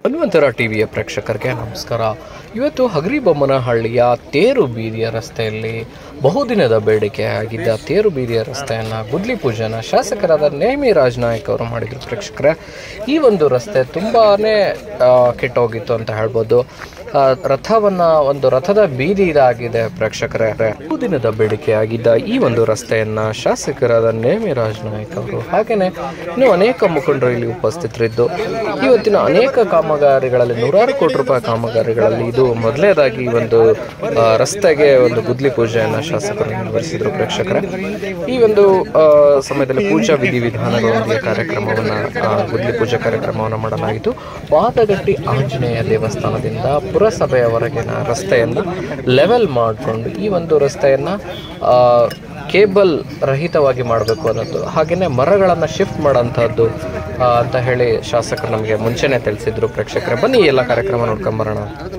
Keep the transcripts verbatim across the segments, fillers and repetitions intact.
ಹನುಮಂತರ ಟಿವಿಯ ಪ್ರೇಕ್ಷಕರಿಗೆ ನಮಸ್ಕಾರ. ಇವತ್ತು ಹಗರಿಬೊಮ್ಮನಹಳ್ಳಿಯ ತೇರು ಬೀದಿಯ ರಸ್ತೆಯಲ್ಲಿ ಬಹುದಿನದ ಬೇಡಿಕೆ ಆಗಿದ್ದ ತೇರು ಬೀದಿಯ ರಸ್ತೆಯನ್ನು ಗುದ್ಲಿ ಪೂಜೆನ ಶಾಸಕರಾದ ನೇಮಿ ರಾಜ್ ನಾಯಕ್ ಅವರು ಮಾಡಿದರು. ಪ್ರೇಕ್ಷಕರೇ, ಈ ಒಂದು ರಸ್ತೆ ತುಂಬಾ ಕೆಟ್ಟೋಗಿತ್ತು ಅಂತ ಹೇಳ್ಬೋದು. ರಥವನ್ನು ಒಂದು ರಥದ ಬೀದಿ ಇದಾಗಿದೆ. ಪ್ರೇಕ್ಷಕರೇ, ಬಹುದಿನದ ಬೇಡಿಕೆ ಆಗಿದ್ದ ಈ ಒಂದು ರಸ್ತೆಯನ್ನು ಶಾಸಕರಾದ ನೇಮಿ ರಾಜ್ ನಾಯಕ್ ಅವರು ಹಾಗೆಯೇ ಇನ್ನು ಅನೇಕ ಮುಖಂಡರು ಇಲ್ಲಿ ಉಪಸ್ಥಿತರಿದ್ದು ಇವತ್ತಿನ ಅನೇಕ ಕಾಮಗಾರಿಗಳಲ್ಲಿ ನೂರಾರು ಕೋಟಿ ರೂಪಾಯಿ ಕಾಮಗಾರಿಗಳಲ್ಲಿ ಇದು ಮೊದಲನೇದಾಗಿ ಒಂದು ರಸ್ತೆಗೆ ಒಂದು ಗುದ್ಲಿ ಪೂಜೆಯನ್ನು ಶಾಸಕರು ನಿರ್ವಹಿಸಿದರು. ಪ್ರೇಕ್ಷಕರೇ, ಈ ಒಂದು ಸಮಯದಲ್ಲಿ ಪೂಜಾ ವಿಧಿವಿಧಾನಗಳೊಂದಿಗೆ ಕಾರ್ಯಕ್ರಮವನ್ನು ಗುದ್ಲಿ ಪೂಜೆ ಕಾರ್ಯಕ್ರಮವನ್ನು ಮಾಡಲಾಗಿತ್ತು. ಪಾದಗಟ್ಟಿ ಆಂಜನೇಯ ದೇವಸ್ಥಾನದಿಂದ ಪುರಸಭೆಯವರೆಗಿನ ರಸ್ತೆಯನ್ನು ಲೆವೆಲ್ ಮಾಡಿಕೊಂಡು ಈ ಒಂದು ರಸ್ತೆಯನ್ನು ಕೇಬಲ್ ರಹಿತವಾಗಿ ಮಾಡಬೇಕು ಅನ್ನೋದು, ಹಾಗೆಯೇ ಮರಗಳನ್ನು ಶಿಫ್ಟ್ ಮಾಡೋಂಥದ್ದು ಅಂತ ಹೇಳಿ ಶಾಸಕರು ನಮಗೆ ಮುಂಚೆನೇ ತಿಳಿಸಿದ್ರು. ಪ್ರೇಕ್ಷಕರೇ, ಬನ್ನಿ ಎಲ್ಲ ಕಾರ್ಯಕ್ರಮ ನೋಡ್ಕೊಂಬರೋಣ.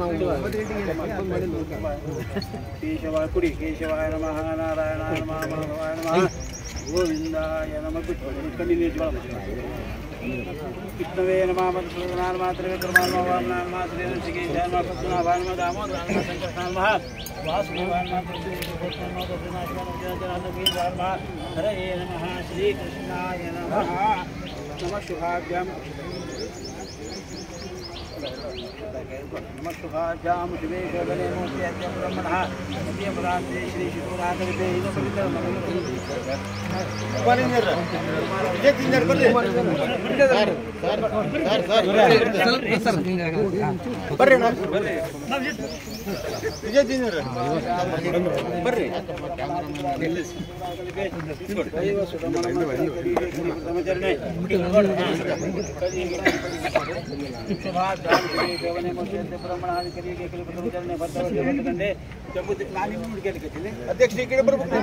ವಿಷ್ಣುವೇ ನಮಃ ಮಧುಸೂದನಾನ್ ಮಾತ್ರವೇ ಕರ್ಮಾನ್ ವಾಮನಾನ್ ಮಾತ್ರೇ ಋಷಿಕೇ ಜನ್ಮ ಪದ್ಮನಾಭಾನ್ ದಾಮೋದರಾನ್ ಸಂಕರ್ಷಣಾನ್ ಮಹಾ ವಾಸುದೇವಾನ್ ಮಾತ್ರೇ ಹರೇ ನಮಃ ಶ್ರೀಕೃಷ್ಣಾಯ ನಮಃ ನಮಃ ಶುಭಾಭ್ಯಾಂ नमः शुभाभ्यां शुभे शोभने मूर्त्याद्यं ब्रह्मणः सत्यपरात्रे श्री शिवरात्रिते इदं पवित्रं ಅಧ್ಯಕ್ಷ ಈ ಕಡೆ ಬರ್ಬೇಕು.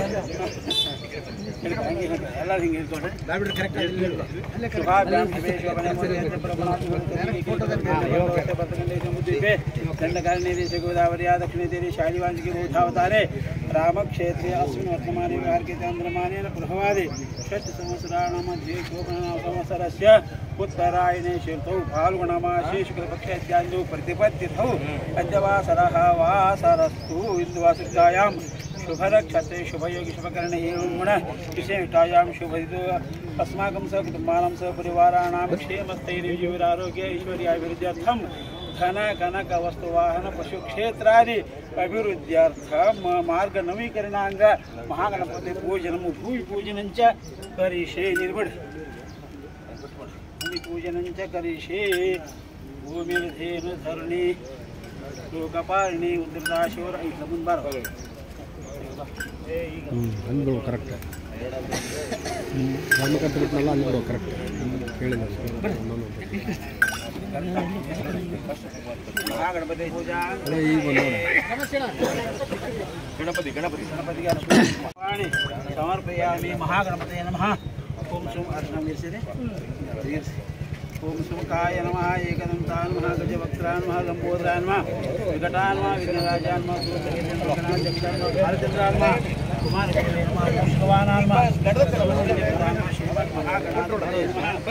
ಎಲ್ಲರೂ ಹಿಂಗೆ ಹೇಳ್ಕೊಂಡ್ರೆ ದಂಡಕಾರಣ್ಯ ದೇಶ ಗೋದಾವರಿಯ ದಕ್ಷಿಣ ತೀರೆ ಶಾಲಿವಾಂಚಿಕೆ ಬೌದ್ಧಾವತಾರೆ ರಾಮಕ್ಷೇತ್ರೆ ಅಸ್ಮಿನ್ ವರ್ತಮಾನೆ ವ್ಯವಹಾರಿಕೆ ಚಾಂದ್ರಮಾನೇನ ಪ್ರಭವಾದಿ ಷಟ್ ಸಂವತ್ಸರಾಣ मध्ये शोभना संवत्सरस्य उत्तरायणे शीर्षौ फाल्गुणमासे शुक्लपक्षे इत्यादौ प्रतिपत्तिथौ अद्यवासरः वासरस्तु इन्दुवासुद्धायां शुभरक्षते शुभयोगी शुभकरणे एवं गुण विशेषायां शुभदितो अस्माकं सकुटुम्बानां सपरिवाराणां क्षेमस्थैर्यजीविरारोग्य ऐश्वर्याभिवृद्ध्यर्थं धन कनक वस्तुवाहन पशुक्षेत्रादि अभिवृद्ध्यर्थ मार्ग नवीकरणांग महागणपति पूजनम भूमि पूजनंच करिष्ये निर्बड भूमि पूजनंच करिष्ये भूमिर्धेनु धरणी लोकपालिनी उद्रदाशोर इट्ला ಮುಂಬಾರ ಅಂದ್ರು ಕರೆಕ್ಟ್ ಧರ್ಮಕಂತ ಬಿಟ್ನಲ್ಲ ಅಂದ್ರು ಕರೆಕ್ಟ್ ಹೇಳಿದ महागणपति पूजा गणपति गणपति गणपति समर्पयामि. महागणपति नमः. ओम सुम अर्चना वीरसे ओम सुमुखाय नमः. एकदन्ताय नमः. गजवक्त्राय नमः. लंबोदराय नमः. विकटाय नमः. विघ्नराजाय नमः. सूत्रकेतुर्गणाध्यक्षाय नमः. भारतचन्द्राय नमः. कुमार नमः. भगवानाय नमः. महागणपति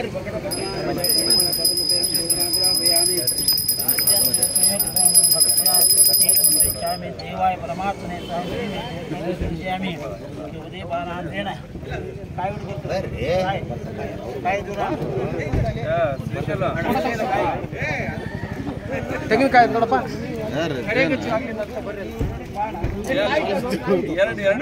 नमः. देवाय परमात्मने स्वामी उदयपानांतेन काय काय काय दूरा ಸ್ಪೆಷಲ್ ತೆಂಗಿನಕಾಯಿ ನೋಡಪ್ಪ ಎರಡು ಎರಡು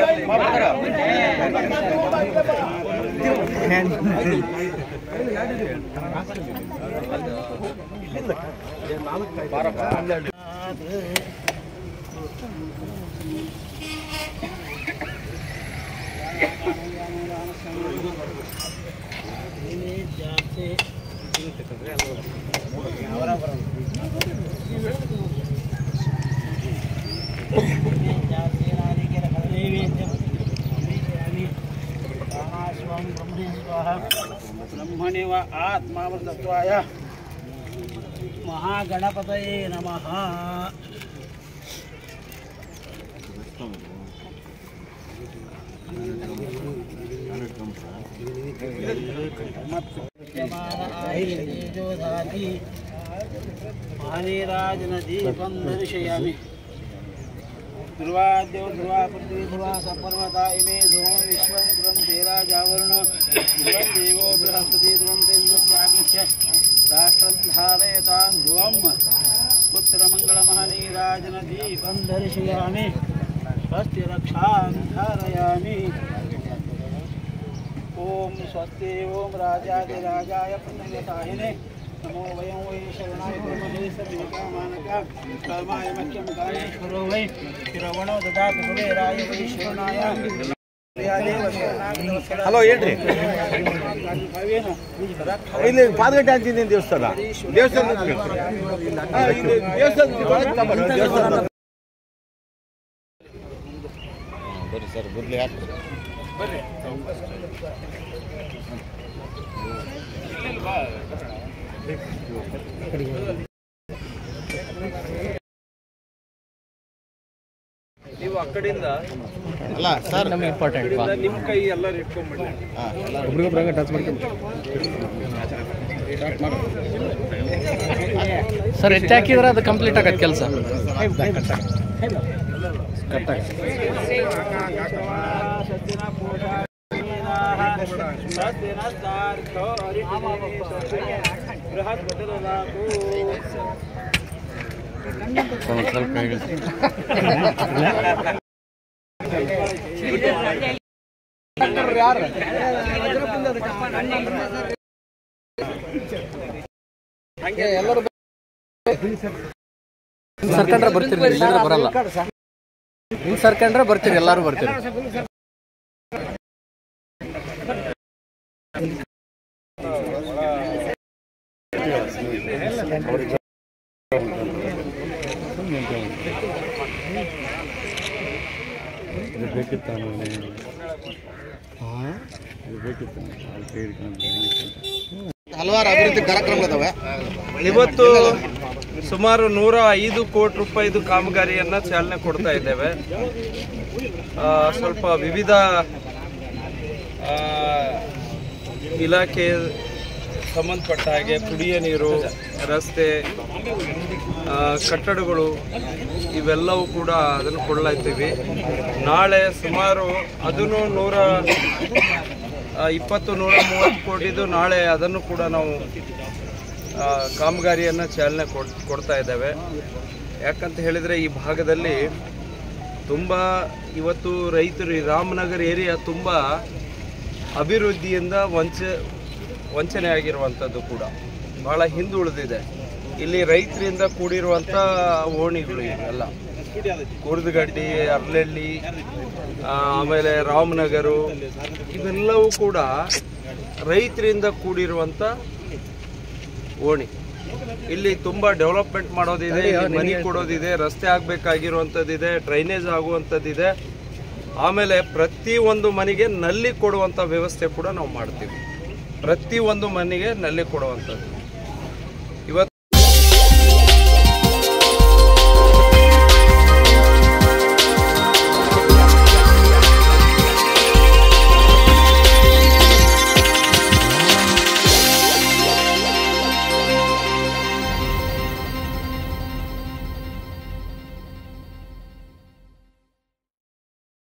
ब्रह्मणे व आत्मावृतत्वाय महागणपतये नमः. महानीराजनदीपं दर्शयामि। ध्रुवाद्यो ध्रुवा पृथ्वी ध्रुवा सपर्वता इमे ध्रुवं विश्वं ध्रुवं तेराजावरुणो ध्रुवं देवो बृहस्पति ध्रुवन्तेन्द्रस्याग्निश्च राष्ट्रं धारयतां ध्रुवं पुत्रमङ्गलमहनीराजनदीपं दर्शयामि। स्वस्ति रक्षां धारयामि। ओम स्वस्ति ओम राजाधिराजाय पुण्यताहिने नमो वयं वै शरणाय ब्रह्मणे सर्वकामानका कर्माय मह्यं कायेश्वरो वै श्रवणो ददातु कुबेराय वै शरणाय ಹಲೋ ಹೇಳ್ರಿ ಇಲ್ಲಿ ಪಾದಗಟ್ಟೆ ಅಂತಿದ್ದೀನಿ ದೇವಸ್ಥಾನ ದೇವಸ್ಥಾನ ದೇವಸ್ಥಾನ ಬರ್ರಿ ಸರ್ ಗುದ್ಲಿ ಹಾಕ್ರಿ ಬರ್ರಿ ನೀವು ಆ ಕಡೆಯಿಂದ ಅಲ್ಲ ಸರ್ ನಮಗೆ ಇಂಪಾರ್ಟೆಂಟ್ ನಿಮ್ಮ ಕೈ ಎಲ್ಲರೂ ಇಟ್ಕೊಂಡ್ಬಿಡಿ ಒಬ್ರಿಗೊಬ್ರು ಟಚ್ ಮಾಡ್ಕೊಂಡು ಸರ್ ಎಷ್ಟು ಹಾಕಿದ್ರೆ ಅದು ಕಂಪ್ಲೀಟ್ ಆಗತ್ತೆ ಕೆಲಸ ಎಲ್ಲರೂ ಸರ್ಕಂಡ್ರೆ ಬರ್ತೀರಿ, ಇಲ್ಲಂದ್ರೆ ಬರಲ್ಲ. ಹಿಂಗ್ ಸರ್ಕಂಡ್ರೆ ಬರ್ತೀರಿ, ಎಲ್ಲರೂ ಬರ್ತೀರಿ. ಹಲವಾರು ಅಭಿವೃದ್ಧಿ ಕಾರ್ಯಕ್ರಮಗಳಿದಾವೆ. ಇವತ್ತು ಸುಮಾರು ನೂರ ಐದು ಕೋಟಿ ರೂಪಾಯಿದು ಕಾಮಗಾರಿಯನ್ನು ಚಾಲನೆ ಕೊಡ್ತಾ ಇದ್ದೇವೆ. ಸ್ವಲ್ಪ ವಿವಿಧ ಇಲಾಖೆ ಸಂಬಂಧಪಟ್ಟ ಹಾಗೆ ಕುಡಿಯ ನೀರು, ರಸ್ತೆ, ಕಟ್ಟಡಗಳು ಇವೆಲ್ಲವೂ ಕೂಡ ಅದನ್ನು ಕೊಡ್ಲಾಗ್ತೀವಿ. ನಾಳೆ ಸುಮಾರು ಅದನ್ನು ನೂರ ಇಪ್ಪತ್ತು ನೂರ ಮೂವತ್ತು ಕೋಟಿದು ನಾಳೆ ಅದನ್ನು ಕೂಡ ನಾವು ಕಾಮಗಾರಿಯನ್ನು ಚಾಲನೆ ಕೊಡ್ ಕೊಡ್ತಾ ಇದ್ದೇವೆ. ಯಾಕಂತ ಹೇಳಿದರೆ ಈ ಭಾಗದಲ್ಲಿ ತುಂಬ ಇವತ್ತು ರೈತರು ಈ ರಾಮನಗರ ಏರಿಯಾ ತುಂಬ ಅಭಿವೃದ್ಧಿಯಿಂದ ವಂಚ ವಂಚನೆ ಆಗಿರುವಂಥದ್ದು ಕೂಡ ಭಾಳ ಹಿಂದುಳಿದಿದೆ. ಇಲ್ಲಿ ರೈತರಿಂದ ಕೂಡಿರುವಂಥ ಓಣಿಗಳು ಇವೆಲ್ಲ ಕುರ್ದಗಡ್ಡಿ, ಅರ್ಲಳ್ಳಿ, ಆಮೇಲೆ ರಾಮನಗರು ಇವೆಲ್ಲವೂ ಕೂಡ ರೈತರಿಂದ ಕೂಡಿರುವಂಥ ಓಣಿ. ಇಲ್ಲಿ ತುಂಬ ಡೆವಲಪ್ಮೆಂಟ್ ಮಾಡೋದಿದೆ, ಮನೆ ಕೊಡೋದಿದೆ, ರಸ್ತೆ ಆಗಬೇಕಾಗಿರುವಂಥದ್ದಿದೆ, ಡ್ರೈನೇಜ್ ಆಗುವಂಥದ್ದಿದೆ. ಆಮೇಲೆ ಪ್ರತಿಯೊಂದು ಮನೆಗೆ ನಲ್ಲಿ ಕೊಡುವಂಥ ವ್ಯವಸ್ಥೆ ಕೂಡ ನಾವು ಮಾಡ್ತೀವಿ. ಪ್ರತಿಯೊಂದು ಮನೆಗೆ ನಲ್ಲಿ ಕೊಡುವಂಥದ್ದು